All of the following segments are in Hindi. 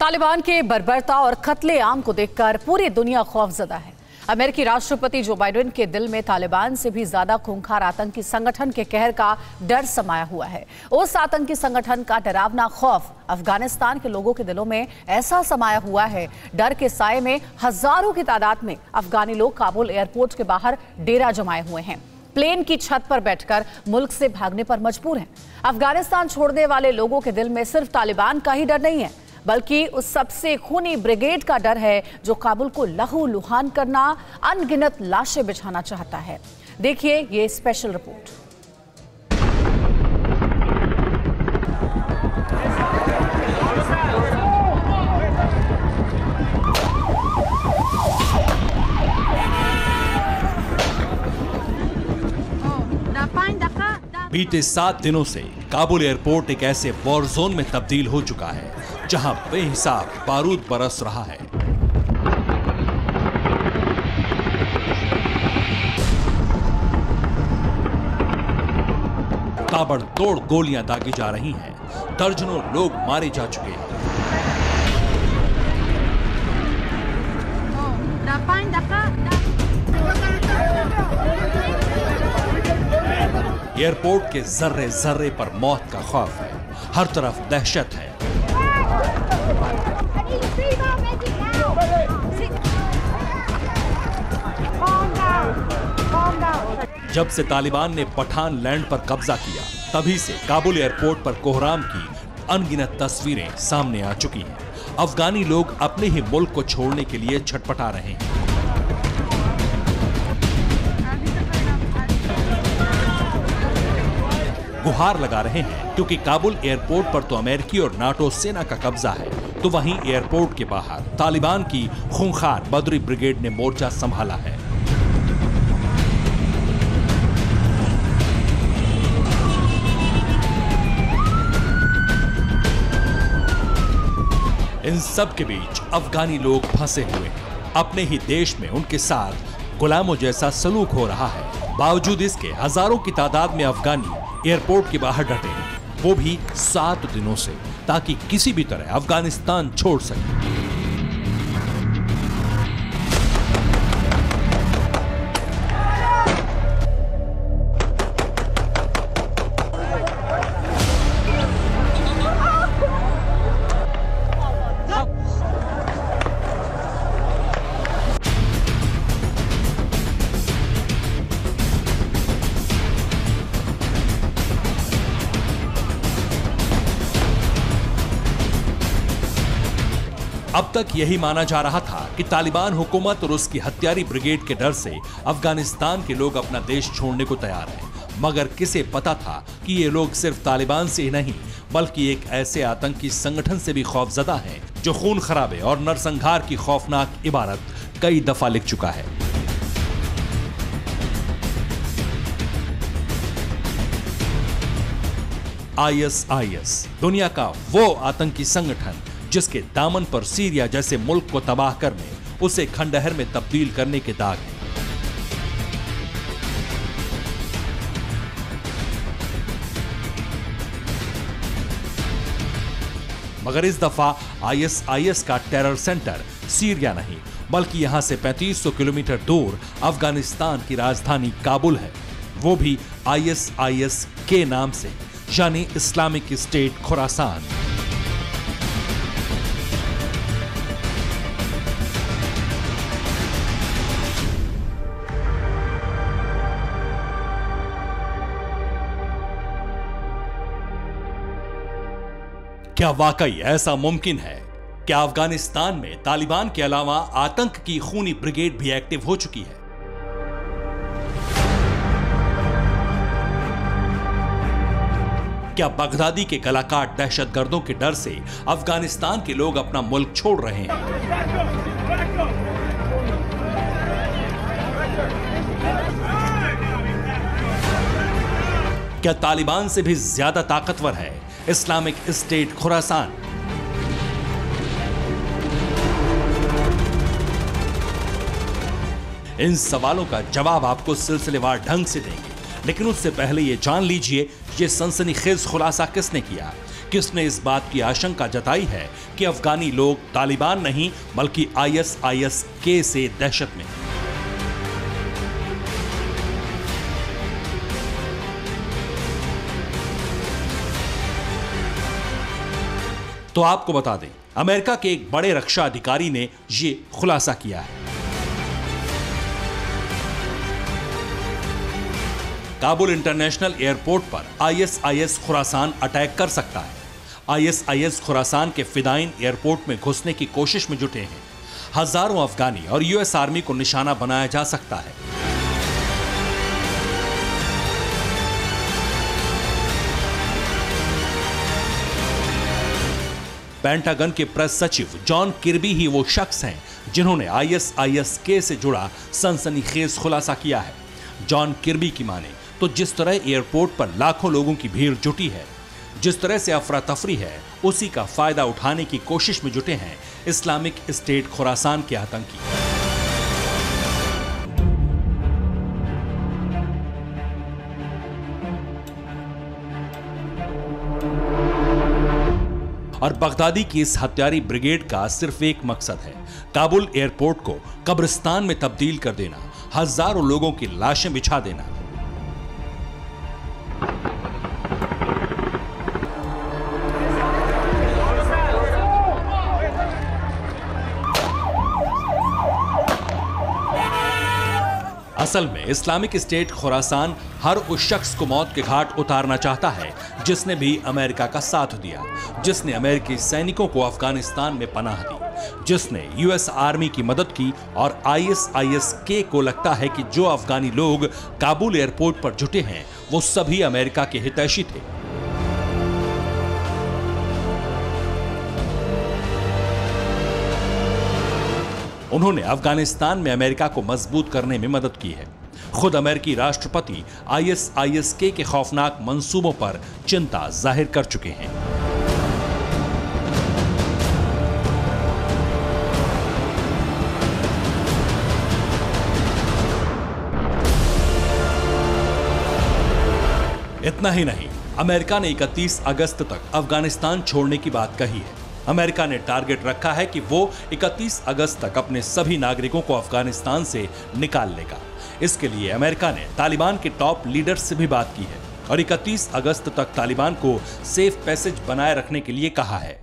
तालिबान के बर्बरता और कत्लेआम को देखकर पूरी दुनिया खौफजदा है। अमेरिकी राष्ट्रपति जो बाइडेन के दिल में तालिबान से भी ज्यादा खूंखार आतंकी संगठन के कहर का डर समाया हुआ है। उस आतंकी संगठन का डरावना खौफ अफगानिस्तान के लोगों के दिलों में ऐसा समाया हुआ है। डर के साए में हजारों की तादाद में अफगानी लोग काबुल एयरपोर्ट के बाहर डेरा जमाए हुए हैं। प्लेन की छत पर बैठकर मुल्क से भागने पर मजबूर हैं। अफगानिस्तान छोड़ने वाले लोगों के दिल में सिर्फ तालिबान का ही डर नहीं है, बल्कि उस सबसे खूनी ब्रिगेड का डर है जो काबुल को लहू लुहान करना, अनगिनत लाशें बिछाना चाहता है। देखिए ये स्पेशल रिपोर्ट। बीते 7 दिनों से काबुल एयरपोर्ट एक ऐसे वॉर जोन में तब्दील हो चुका है जहां बेहिसाब बारूद बरस रहा है। ताबड़तोड़ गोलियां दागी जा रही हैं, दर्जनों लोग मारे जा चुके हैं। एयरपोर्ट के जर्रे जर्रे पर मौत का खौफ है, हर तरफ दहशत है। जब से तालिबान ने पठान लैंड पर कब्जा किया, तभी से काबुल एयरपोर्ट पर कोहराम की अनगिनत तस्वीरें सामने आ चुकी हैं। अफगानी लोग अपने ही मुल्क को छोड़ने के लिए छटपटा रहे हैं। गुहार लगा रहे हैं क्योंकि काबुल एयरपोर्ट पर तो अमेरिकी और नाटो सेना का कब्जा है, तो वहीं एयरपोर्ट के बाहर तालिबान की खूंखार बदरी ब्रिगेड ने मोर्चा संभाला है। इन सब के बीच अफगानी लोग फंसे हुए हैं। अपने ही देश में उनके साथ गुलामों जैसा सलूक हो रहा है। बावजूद इसके हजारों की तादाद में अफगानी एयरपोर्ट के बाहर डटे, वो भी 7 दिनों से, ताकि किसी भी तरह अफगानिस्तान छोड़ सके। अब तक यही माना जा रहा था कि तालिबान हुकूमत और उसकी हत्यारी ब्रिगेड के डर से अफगानिस्तान के लोग अपना देश छोड़ने को तैयार हैं। मगर किसे पता था कि ये लोग सिर्फ तालिबान से ही नहीं, बल्कि एक ऐसे आतंकी संगठन से भी खौफजदा हैं जो खून खराबे और नरसंहार की खौफनाक इबारत कई दफा लिख चुका है। ISIS दुनिया का वो आतंकी संगठन जिसके दामन पर सीरिया जैसे मुल्क को तबाह करने, उसे खंडहर में तब्दील करने के दाग हैं। मगर इस दफा ISIS का टेरर सेंटर सीरिया नहीं, बल्कि यहां से 3500 किलोमीटर दूर अफगानिस्तान की राजधानी काबुल है, वो भी ISIS के नाम से, यानी इस्लामिक स्टेट खुरासान। क्या वाकई ऐसा मुमकिन है? क्या अफगानिस्तान में तालिबान के अलावा आतंक की खूनी ब्रिगेड भी एक्टिव हो चुकी है? क्या बगदादी के गलाकाट दहशतगर्दों के डर से अफगानिस्तान के लोग अपना मुल्क छोड़ रहे हैं? क्या तालिबान से भी ज्यादा ताकतवर है इस्लामिक स्टेट खुरासान? इन सवालों का जवाब आपको सिलसिलेवार ढंग से देंगे, लेकिन उससे पहले ये जान लीजिए ये सनसनीखेज खुलासा किसने किया किसने इस बात की आशंका जताई है कि अफगानी लोग तालिबान नहीं बल्कि ISIS-K से दहशत में हैं। तो आपको बता दें, अमेरिका के एक बड़े रक्षा अधिकारी ने यह खुलासा किया है। काबुल इंटरनेशनल एयरपोर्ट पर ISIS खुरासान अटैक कर सकता है। ISIS खुरासान के फिदाइन एयरपोर्ट में घुसने की कोशिश में जुटे हैं। हजारों अफगानी और US आर्मी को निशाना बनाया जा सकता है। पेंटागन के प्रेस सचिव जॉन किर्बी ही वो शख्स हैं जिन्होंने ISIS-K से जुड़ा सनसनीखेज खुलासा किया है। जॉन किर्बी की माने तो जिस तरह एयरपोर्ट पर लाखों लोगों की भीड़ जुटी है, जिस तरह से अफरा तफरी है, उसी का फायदा उठाने की कोशिश में जुटे हैं इस्लामिक स्टेट खुरासान के आतंकी। और बगदादी की इस हत्यारी ब्रिगेड का सिर्फ एक मकसद है, काबुल एयरपोर्ट को कब्रिस्तान में तब्दील कर देना, हजारों लोगों की लाशें बिछा देना। असल में इस्लामिक स्टेट खुरासान हर उस शख्स को मौत के घाट उतारना चाहता है जिसने भी अमेरिका का साथ दिया, जिसने अमेरिकी सैनिकों को अफगानिस्तान में पनाह दी, जिसने US आर्मी की मदद की। और ISIS-K को लगता है कि जो अफगानी लोग काबुल एयरपोर्ट पर जुटे हैं वो सभी अमेरिका के हितैषी थे। उन्होंने अफगानिस्तान में अमेरिका को मजबूत करने में मदद की है। खुद अमेरिकी राष्ट्रपति ISIS-K के खौफनाक मंसूबों पर चिंता जाहिर कर चुके हैं। इतना ही नहीं, अमेरिका ने 31 अगस्त तक अफगानिस्तान छोड़ने की बात कही है। अमेरिका ने टारगेट रखा है कि वो 31 अगस्त तक अपने सभी नागरिकों को अफगानिस्तान से निकाल लेगा। इसके लिए अमेरिका ने तालिबान के टॉप लीडर से भी बात की है और 31 अगस्त तक तालिबान को सेफ पैसेज बनाए रखने के लिए कहा है।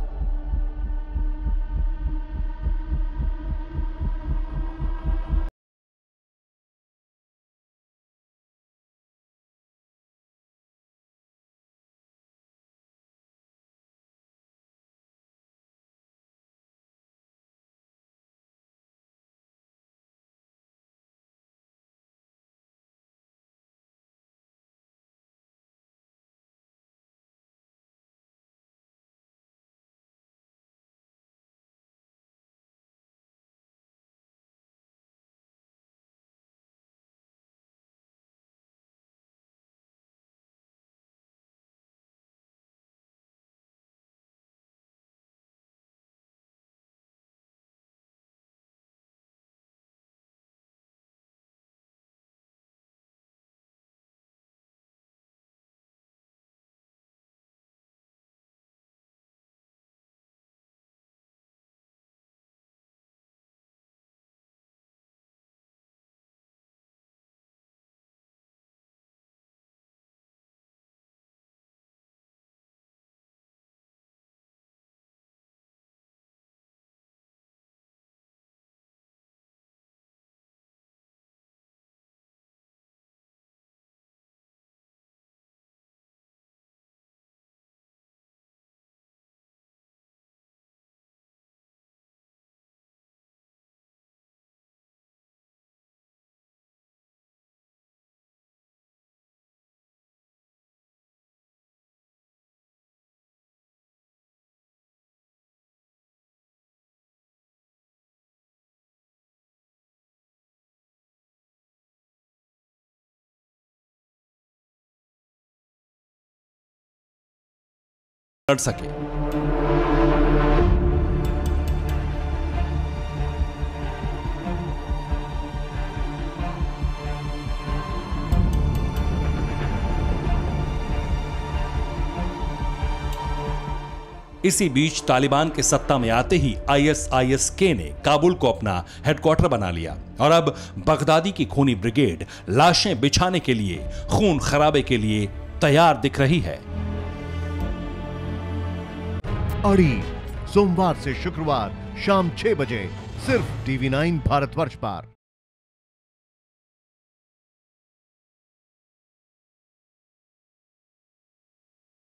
लड़ सके। इसी बीच तालिबान के सत्ता में आते ही ISIS-K ने काबुल को अपना हेडक्वार्टर बना लिया और अब बगदादी की खूनी ब्रिगेड लाशें बिछाने के लिए, खून खराबे के लिए तैयार दिख रही है। अड़ी सोमवार से शुक्रवार शाम 6 बजे सिर्फ TV9 भारतवर्ष पर।